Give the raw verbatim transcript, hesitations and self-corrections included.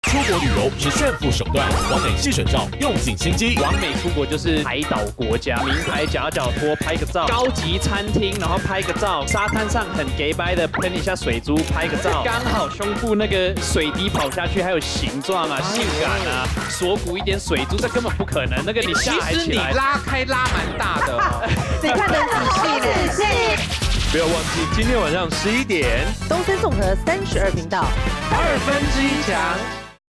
出国旅游是炫富手段，完美细选照用尽心机。 完美出国就是海岛国家，名牌夹脚拖拍个照，高级餐厅然后拍个照，沙滩上很 gay 掰的喷一下水珠拍个照，刚好胸部那个水滴跑下去还有形状啊、性感啊，锁骨一点水珠，这根本不可能。那个你下海起来， 你拉开拉蛮大的哦。 你看得仔细呢。 不要忘记今天晚上十一点， 东森综合三十二频道， 二分之一强。